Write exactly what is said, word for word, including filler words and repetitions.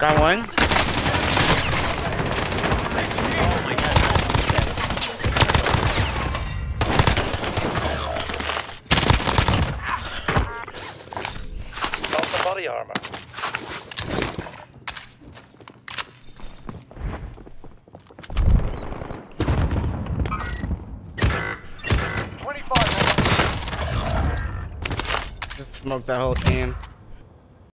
Got one. Oh my god. Got the body armor. Just smoke that whole team.